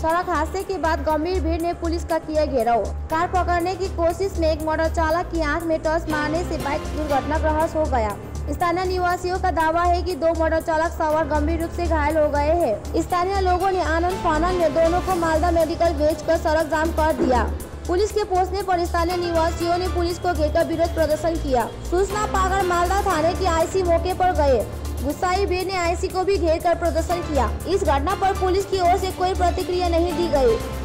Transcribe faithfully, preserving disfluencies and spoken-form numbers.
सड़क हादसे के बाद गंभीर भीड़ ने पुलिस का किया घेराव। कार पकड़ने की कोशिश में एक मोटर चालक की आंख में टॉर्च मारने से बाइक दुर्घटनाग्रस्त हो गया। स्थानीय निवासियों का दावा है कि दो मोटर चालक सवार गंभीर रूप से घायल हो गए हैं। स्थानीय लोगों ने आनंद फानन में दोनों को मालदा मेडिकल भेजकर सड़क जाम कर दिया। पुलिस के पहुंचने पर स्थानीय निवासियों ने पुलिस को घेरकर विरोध प्रदर्शन किया। सूचना पाकर मालदा थाने की आईसी मौके पर गए। गुस्साई भीड़ ने आईसी को भी घेर कर प्रदर्शन किया। इस घटना पर पुलिस की ओर से कोई प्रतिक्रिया नहीं दी गई।